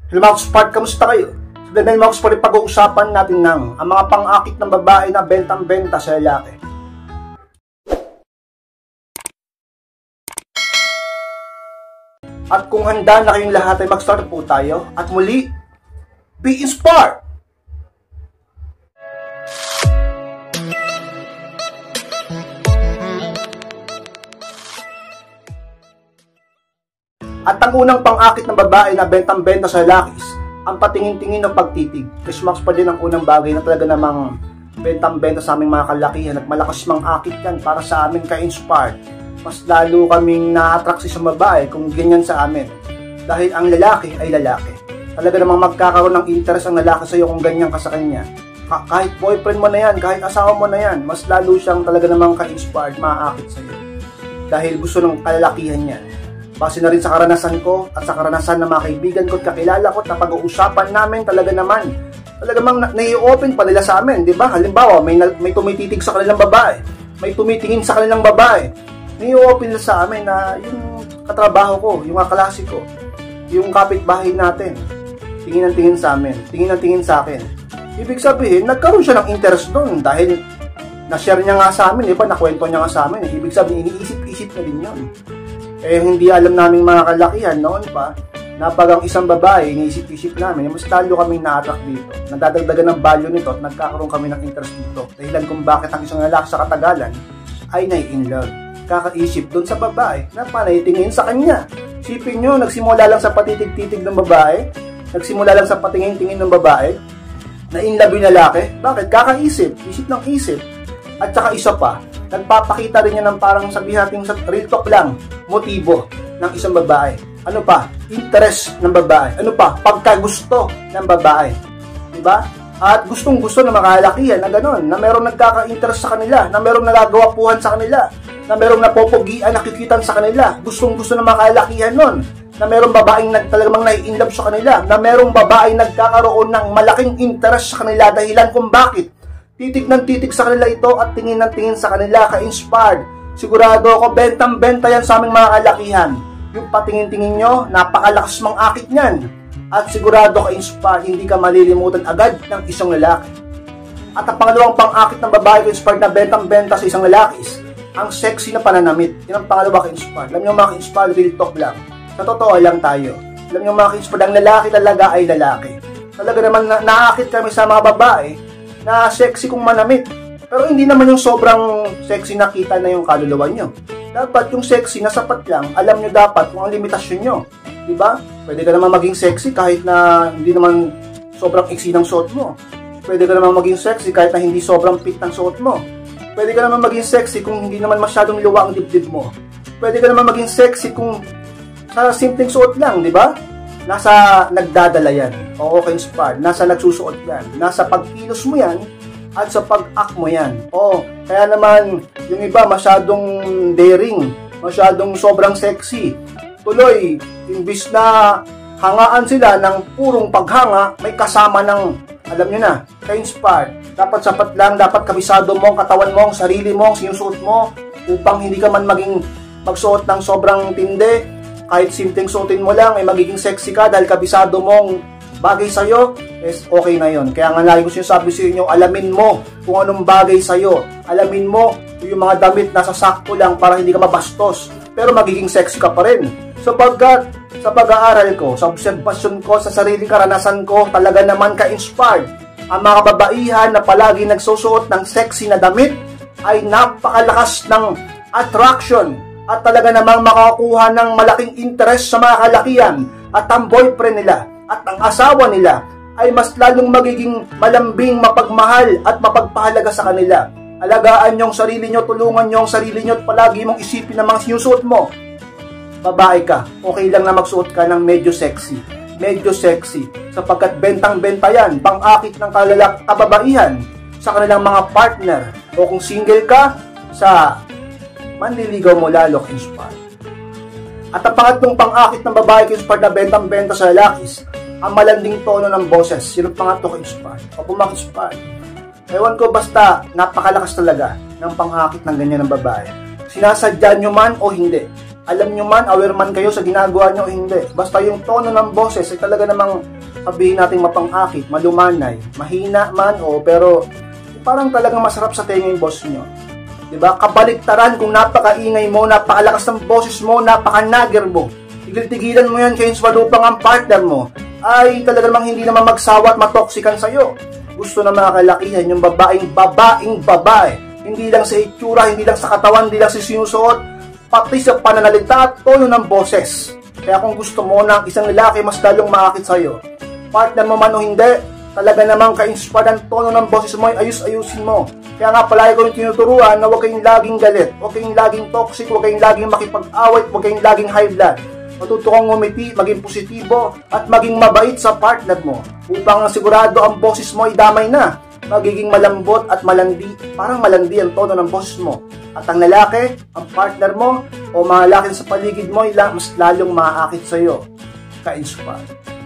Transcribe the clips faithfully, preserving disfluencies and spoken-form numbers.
Hello mga kuspark, kamusta kayo? So dahil mga kuspark, pag-uusapan natin ng ang mga pang-akit ng babae na bentang-benta sa lalaki. At kung handa na kayong lahat ay mag-start po tayo. At muli, be inspired! At ang unang pang-akit ng babae na bentang-benta sa lalaki is ang patingin-tingin ng pagtitig. Kasi mas pa din ang unang bagay na talaga namang bentang-benta sa aming mga kalakihan at malakas mang-akit yan para sa amin ka-inspired. Mas lalo kaming na-attract sa babae kung ganyan sa amin. Dahil ang lalaki ay lalaki. Talaga namang magkakaroon ng interest ang lalaki sa iyo kung ganyan ka sa kanya. Kahit boyfriend mo na yan, kahit asawa mo na yan, mas lalo siyang talaga namang ka-inspired, ma-akit sa iyo. Dahil gusto ng kalalakihan yan. Base na rin sa karanasan ko at sa karanasan ng mga kaibigan ko at kakilala ko na pag-uusapan namin talaga naman. Talaga namang nai-open pa nila sa amin, di ba? Halimbawa, may, may tumititig sa kanilang babae, may tumitingin sa kanilang babae. Nai-open nila sa amin na yung katrabaho ko, yung kaklase ko, yung kapitbahay natin, tingin ang tingin sa amin, tingin ang tingin sa akin. Ibig sabihin, nagkaroon siya ng interest doon dahil na-share niya nga sa amin, di ba? Nakwento niya nga sa amin. Ibig sabihin, iniisip-isip na din yun. Eh, hindi alam namin mga kalakihan noon pa na pag ang isang babae, iniisip-isip namin, mas lalo kaming na-attract dito. Nadadagdagan ng value nito at nagkakaroon kami ng interest dito. Dahilan kung bakit ang isang lalaki sa katagalan ay nai-inlove. Kakaisip doon sa babae na panay tingin sa kanya. Isipin nyo, nagsimula lang sa patitig-titig ng babae, nagsimula lang sa patingin-tingin ng babae, na-inlove yung lalaki. Bakit? Kakaisip, isip ng isip. At saka isa pa, nagpapakita rin niya ng parang sabihin natin sa real talk lang, motibo ng isang babae. Ano pa? Interest ng babae. Ano pa? Pagkagusto ng babae. Diba? At gustong gusto ng mga kalakihan na gano'n, na merong nagkaka-interest sa kanila, na merong nagagawapuhan sa kanila, na merong napopogian, nakikitan sa kanila. Gustong gusto ng mga kalakihan nun, na merong babaeng talagang nai-inlove sa kanila, na merong babaeng nagkakaroon ng malaking interest sa kanila dahilan kung bakit. Titig ng titig sa kanila ito at tingin ng tingin sa kanila, ka-inspired. Sigurado ako, bentang-benta yan sa aming mga kalakihan. Yung patingin-tingin nyo, napakalakas mang akit niyan. At sigurado ka-inspired, hindi ka malilimutan agad ng isang lalaki. At ang pangalawang pang-akit ng babae ka-inspired na bentang-benta sa isang lalaki is ang sexy na pananamit. Yan ang pangalawa ka-inspired. Alam nyo mga ka-inspired, real talk lang. Sa totoo lang tayo. Alam nyo mga ka-inspired, ang lalaki talaga ay lalaki. Talaga naman na naakit kami sa mga babae na sexy kung manamit. Pero hindi naman yung sobrang sexy na kita na yung kaluluwa nyo. Dapat yung sexy na sapat lang, alam nyo dapat kung ang limitasyon nyo. Diba? Pwede ka naman maging sexy kahit na hindi naman sobrang iksi ng suot mo. Pwede ka naman maging sexy kahit na hindi sobrang fit ng suot mo. Pwede ka naman maging sexy kung hindi naman masyadong luwa ang dibdib mo. Pwede ka naman maging sexy kung sa simpleng suot lang, di ba? Nasa nagdadala yan. O okay, inspired. Nasa nagsusuot yan. Nasa pagkilos mo yan at sa pag-act mo yan. O, kaya naman yung iba masyadong daring, masyadong sobrang sexy. Tuloy, imbis na hangaan sila ng purong paghanga, may kasama ng, alam nyo na, ka-inspired. Dapat sapat lang, dapat kabisado mo ang katawan mo, ang sarili mo, ang sinusuot mo, upang hindi ka man maging magsuot ng sobrang tindi. Kahit simpleng suotin mo lang, ay magiging sexy ka dahil kabisado mong bagay sa'yo, is okay na yon. Kaya nga lagi ko sinasabi sa inyo, alamin mo kung anong bagay sa'yo. Alamin mo yung mga damit na sasakto lang para hindi ka mabastos, pero magiging sexy ka pa rin. Sapagkat sa pag-aaral ko, sa obserbasyon ko, sa sariling karanasan ko, talaga naman ka-inspired. Ang mga kababaihan na palagi nagsusuot ng sexy na damit ay napakalakas ng attraction at talaga namang makakuha ng malaking interest sa mga kalakihan at ang boyfriend nila at ang asawa nila ay mas lalong magiging malambing, mapagmahal at mapagpahalaga sa kanila. Alagaan nyo ang sarili nyo, tulungan nyo ang sarili nyo at palagi mong isipin ang mga sinusuot mo. Babae ka, okay lang na magsuot ka ng medyo sexy. Medyo sexy sapagkat bentang-benta yan, pang-akit ng kalalak kababaihan sa kanilang mga partner. O kung single ka, sa manliligaw mo lalo ka-inspired. At ang pangatlong pang-akit ng babae ka-inspired na bentang-benta sa lalakis, ang malanding tono ng boses. Sino pangatlo ka-inspired? O pumak-inspired. Ewan ko, basta napakalakas talaga ng pang-akit ng ganyan ng babae. Sinasadya nyo man o hindi, Alam nyo man, aware man kayo sa ginagawa nyo o hindi. Basta yung tono ng boses ay talaga namang sabihin natin mapangakit, malumanay, mahina man o pero parang talagang masarap sa tenga yung boss nyo. Diba? Kabaliktaran kung napakaingay mo, napakalakas ng boses mo, napakanager mo. Tigil-tigilan mo yan kaya swalupang ang partner mo ay talaga namang hindi naman magsawa at matoksikan sa'yo. Gusto na mga kalakihan yung babaeng babaeng babae. Hindi lang sa itsura, hindi lang sa katawan, hindi lang sa sinusuot, pati sa pananalita at tono ng boses. Kaya kung gusto mo ng isang lalaki mas lalong maakit sa'yo, partner mo man o hindi, talaga namang ka-inspire ang tono ng boses mo ay ayus-ayusin mo. Kaya nga palagi ko yung tinuturuan na huwag kayong laging galit, huwag kayong laging toxic, huwag kayong laging makipag-away, huwag kayong laging high blood. Matuto kang ngumiti, maging positibo, at maging mabait sa partner mo upang sigurado ang boses mo ay damay na. Magiging malambot at malandi, parang malandi ang tono ng boses mo. At ang lalaki, ang partner mo, o mga lalaki sa paligid mo ay mas lalong maaakit sa'yo. Ka-inspire.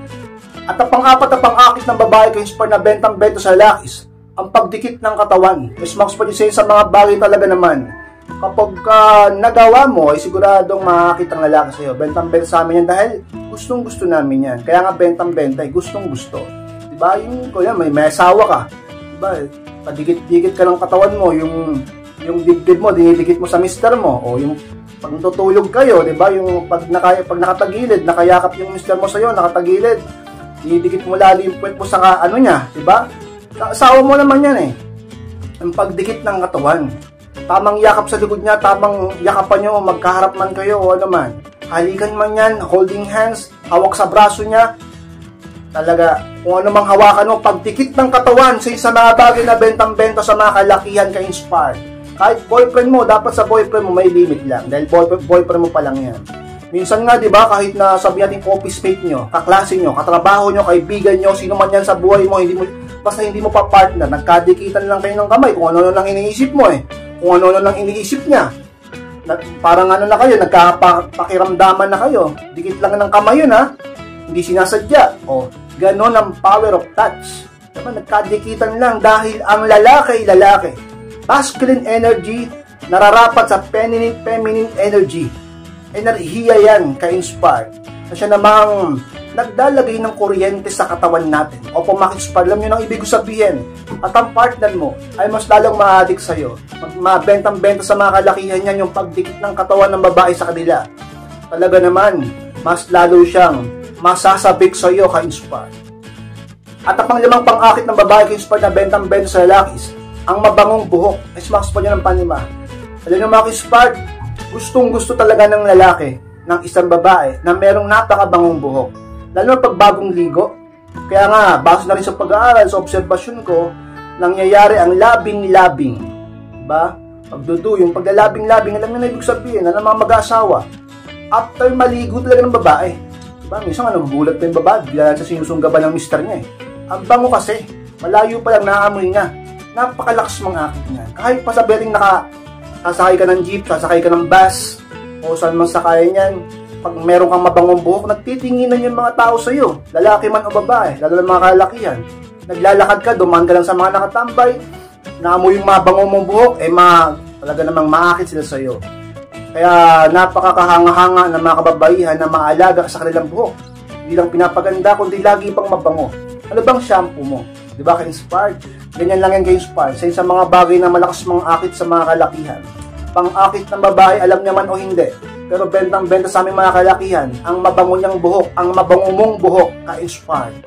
At ang pang-apat na pang-akit ng babae ka-inspire na bentang-bento sa lalakis, ang pagdikit ng katawan. Mas Max pa sa mga bagay talaga naman. Kapag uh, nagawa mo, ay siguradong makakit ang lalaki sa'yo. Bentang-bento sa amin yan dahil gustong-gusto namin yan. Kaya nga bentang-benta ay gustong-gusto. Diba? Yung, kaya may, may asawa ka. Diba? Padikit-dikit ka ng katawan mo. Yung, yung dibdib mo, dinidikit mo sa mister mo. O yung pag tutulog kayo, diba? Yung pag, naka, pag nakatagilid, nakayakap yung mister mo sa'yo, nakatagilid. Dinidikit mo lalo yung puwet mo sa ano niya. Diba? Asawa mo naman yan eh. Ang pagdikit ng katawan. Tamang yakap sa likod niya, tamang yakapan nyo, magkaharap man kayo o ano man. Halikan man yan, holding hands, hawak sa braso niya. Talaga, kung ano mang hawakan mo, pagdikit ng katawan sa isang mga bagay na bentang-benta sa mga kalakihan ka-inspire. Kahit boyfriend mo, dapat sa boyfriend mo may limit lang. Dahil boyfriend, boyfriend mo pa lang yan. Minsan nga, di ba, kahit na sabi natin office mate nyo, kaklase nyo, katrabaho nyo, kaibigan nyo, sino man yan sa buhay mo, hindi mo, basta hindi mo pa partner, nagkadikitan lang kayo ng kamay, kung ano lang iniisip mo eh. Kung ano lang iniisip niya. Parang ano na kayo, nagkapakiramdaman na kayo. Dikit lang ng kamay yun ha. Hindi sinasadya. O, ganon ang power of touch. Diba, nagkadikitan lang dahil ang lalaki, lalaki. Masculine energy, nararapat sa feminine, feminine energy. Enerhiya yan, ka-inspire. Na siya namang nagdalagay ng kuryente sa katawan natin. O pumakit-inspire, alam nyo nang ibig sabihin. At ang partner mo ay mas lalong ma-addict sa'yo. Mabentang-benta sa mga kalakihan yan yung pagdikit ng katawan ng babae sa kanila. Talaga naman, mas lalo siyang masasabik sa'yo ka-inspire. At ang panglimang pang-akit ng babae ka-inspire na bentang-benta sa lalakis, ang mabangong buhok. Mas max pa niya ng panima. Alam nyo mga ka-inspire, gustong-gusto talaga ng lalaki ng isang babae na merong napakabangong buhok. Lalo na pag bagong ligo. Kaya nga, base na rin sa pag-aaral, sa obserbasyon ko, nangyayari ang labing-labing. Diba? Pagdudu, yung paglalabing-labing, alam nyo na ibig sabihin, na mga mag-aasawa. After maligo talaga ng babae. Diba? Minsan nga, nagugulat pa yung babae, bigla sa sinusunggaban ng mister niya eh. Ang bango kasi, malayo pa lang naaamoy niya. Napakalakas mga akit niya. Kahit pa sabihin naka, sasakay ka ng jeep, sasakay ka ng bus, o saan man sakay niyan, pag meron kang mabangong buhok, nagtitinginan yung mga tao sa iyo, lalaki man o babae, lalo na mga kalakihan. Naglalakad ka, dumaan ka lang sa mga nakatambay, naamoy yung mabangong mong buhok, eh ma, talaga namang maakit sila sa iyo. Kaya napakakahanga-hanga ng mga kababaihan na maalaga sa kanilang buhok. Hindi lang pinapaganda, kundi lagi pang mabango. Ano bang shampoo mo? Di ba ka-inspired? Ganyan lang yan ka-inspired. Sa isang mga bagay na malakas mga akit sa mga kalakihan. Pang-akit ng babae, alam niya man o hindi. Pero bentang-benta sa aming mga kalakihan, ang mabango niyang buhok, ang mabango mong buhok, ka-inspired.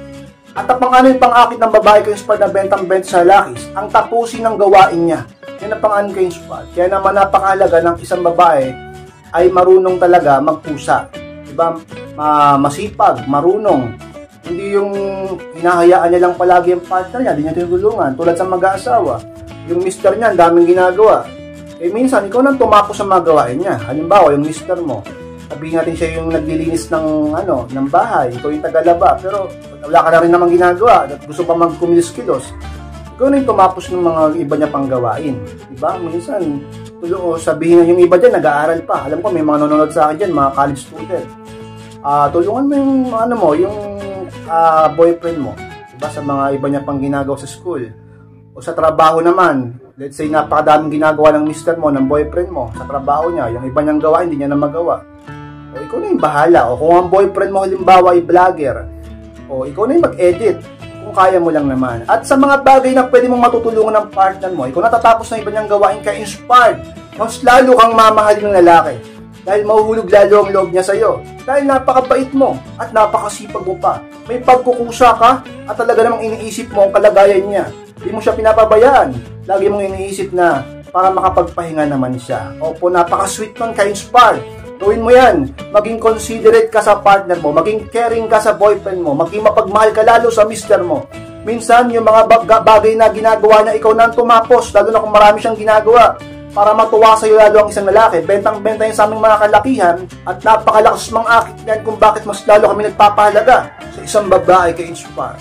At ang pang-ano yung pang-akit ng babae ka-inspired na bentang-benta sa lalakis, ang tapusin ng gawain niya. Yan ang pang-ano ka-inspired. Kaya naman napakahalaga ng isang babae ay marunong talaga magpusa. Diba? Ma masipag, marunong. Hindi yung hinahayaan niya lang palagi ang partner niya, hindi niya tinutulungan. Tulad sa mag-aasawa, yung mister niya, ang daming ginagawa. Eh minsan, ikaw nang tumapos sa mga gawain niya. Halimbawa, yung mister mo, sabihin natin siya yung naglilinis ng, ano, ng bahay, ikaw yung tagalaba, pero wala ka na rin namang ginagawa at gusto pa magkumilos-kilos. Ikaw na yung tumapos ng mga iba niya pang gawain. Diba? Minsan, tulo, sabihin na yung iba dyan, nag-aaral pa. Alam ko, may mga nanonood sa akin dyan, mga college student. Uh, tulungan mo yung, ano mo, yung uh, boyfriend mo. Diba? Sa mga iba niya pang ginagawa sa school. O sa trabaho naman, let's say napakadaming ginagawa ng mister mo, ng boyfriend mo, sa trabaho niya, yung iba niyang gawa, hindi niya na magawa. O ikaw na yung bahala. O kung ang boyfriend mo halimbawa ay vlogger, o ikaw na yung mag-edit, kung kaya mo lang naman. At sa mga bagay na pwede mong matutulungan ng partner mo, ikaw natatapos na iba niyang gawain ka inspired, mas lalo kang mamahalin ng lalaki. Dahil mahuhulog lalo ang loob niya sa'yo. Dahil napakabait mo at napakasipag mo pa. May pagkukusa ka at talaga namang iniisip mo ang kalagayan niya. Hindi mo siya pinapabayaan. Lagi mong iniisip na para makapagpahinga naman siya. Opo, napaka-sweet nun, ka-inspired. Gawin mo yan. Maging considerate ka sa partner mo. Maging caring ka sa boyfriend mo. Maging mapagmahal ka lalo sa mister mo. Minsan, yung mga bagay na ginagawa niya, ikaw na tumapos. Lalo na kung marami siyang ginagawa. Para matuwa sa iyo lalo ang isang lalaki. Bentang-benta yun sa aming mga kalakihan at napakalakas mang akit yan kung bakit mas lalo kami nagpapahalaga sa isang babae ka-inspire.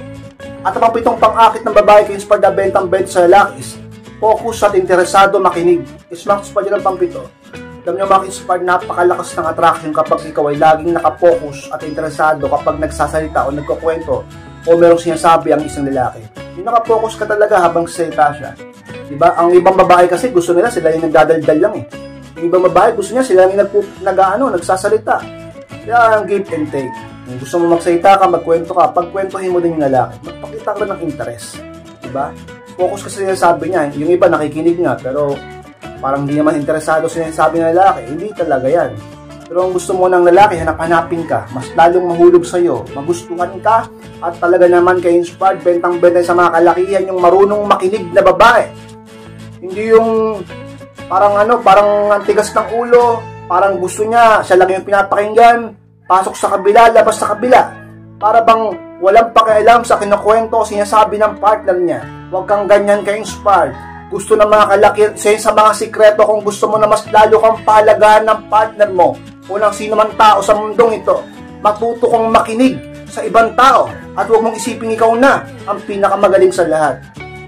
At ang pitong pang-akit ng babae ka-inspire na bentang-benta sa lalaki is focus at interesado makinig. Ismax pa din ang pang-pito. Alam nyo mga ka-inspire, napakalakas ng attraction kapag ikaw ay laging nakafocus at interesado kapag nagsasalita o nagkukwento o merong sinasabi ang isang lalaki. Yung nakafocus ka talaga habang salita siya. Diba? Ang ibang babae kasi gusto nila sila yung nagdadaldal lang eh. Yung ibang babae gusto niya sila yung nag-ano, nagsasalita. Kaya ang give and take. Kung gusto mo magsalita ka, magkwento ka, pagkwentuhin mo din yung lalaki. Magpakita ka ng interest. Diba? Focus kasi sabi niya. Yung iba nakikinig nga pero parang hindi naman interesado sa sinasabi ng lalaki. Hindi talaga yan. Pero ang gusto mo ng lalaki, hanap-hanapin ka. Mas lalong mahulog sa'yo. Magustuhan ka at talaga naman ka-inspired, bentang-bentay sa mga kalakihan yung marunong makinig na babae. Hindi yung parang ano, parang antigas ng ulo, parang gusto niya, siya lang yung pinapakinggan, pasok sa kabila, labas sa kabila. Para bang walang pakialam sa kinukwento o sinasabi ng partner niya. Huwag kang ganyan ka-inspired. Gusto ng mga kalaki, sa mga sikreto kung gusto mo na mas lalo kang pahalagahan ng partner mo o ng sino man tao sa mundong ito. Matuto kang makinig sa ibang tao at huwag mong isipin ikaw na ang pinakamagaling sa lahat.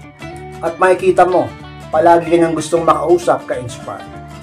At makikita mo, palagi kanyang gustong makausap ka-inspire.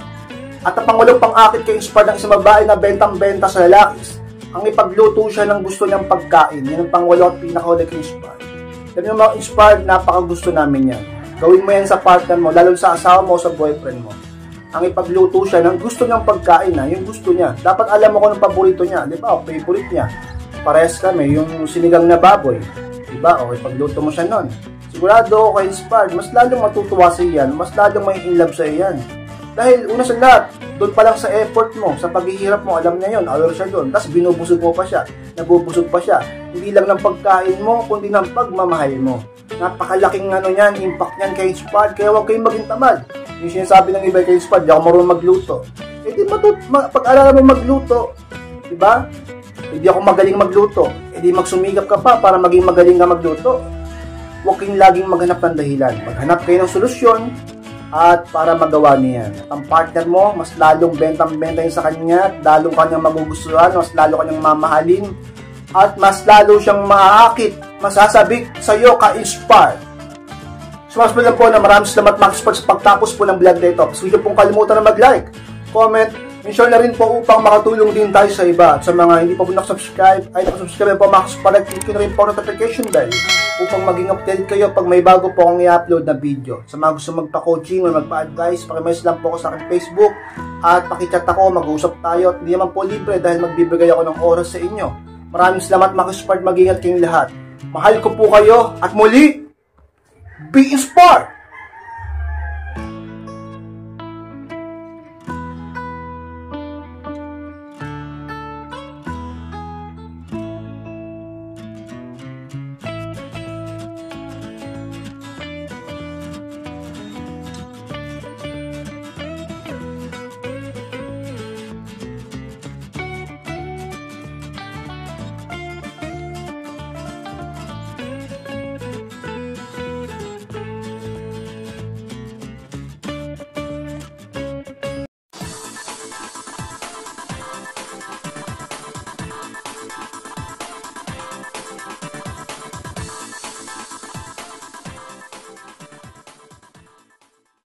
At ang pangulong pang-akit ka-inspire ng isang babae na bentang-benta sa lalaki, ang ipagluto siya ng gusto niyang pagkain. Yan ang pangwalo at pinakahuli ka-inspire. Yan yung mga inspired, napakagusto namin yan. Gawin mo yan sa partner mo, lalo sa asawa mo o sa boyfriend mo. Ang ipagluto siya ng gusto niyang pagkain na, yung gusto niya. Dapat alam mo kung anong paborito niya. Di ba? O, favorite niya. Parehas kami, yung sinigang na baboy. Di ba? O, ipagluto mo siya nun. Sigurado ako ka-inspired, mas lalong matutuwa sa iyan, mas lalong may in love sa iyan. Dahil una sa lahat, doon pa lang sa effort mo, sa paghihirap mo, alam niya yun, aware siya doon. Tapos binubusog mo pa siya, nabubusog pa siya. Hindi lang ng pagkain mo, kundi ng pagmamahal mo. Napakalaking ano yan, impact niyan ka-inspired, kaya huwag kayong maging tamad. Yung sinasabi ng iba ka-inspired, di ako marunong magluto. Eh di matut- ma- pag-alala mo magluto, di ba? Hindi ako magaling magluto. Eh di magsumikap ka pa para maging magaling ka magluto. Huwag kayong laging maghanap ng dahilan. Maghanap kayo ng solusyon at para magawa niya yan. At ang partner mo, mas lalong bentang-benta yun sa kanya, at lalong kanyang magugustuhan, mas lalo kanyang mamahalin, at mas lalo siyang maaakit, masasabik sa iyo ka-inspire. Sumas po lang po na maraming salamat mga ka-inspire sa pagtapos po ng vlog na ito. So, hindi pong kalimutan na mag-like, comment, mention na rin po upang makatulong din tayo sa iba. At sa mga hindi pa po nakasubscribe, ay nakasubscribe po mga ka-inspire, click na rin po notification bell upang maging updated kayo pag may bago po akong i-upload na video. Sa mga gusto magpa-coaching o magpa-advise, pakimess lang po ako sa aking Facebook at pakichat ako, mag-uusap tayo. At hindi naman po libre dahil magbibigay ako ng oras sa inyo. Maraming salamat mga ka-inspire, mag-ingat kayong lahat. Mahal ko po kayo at muli, be inspired!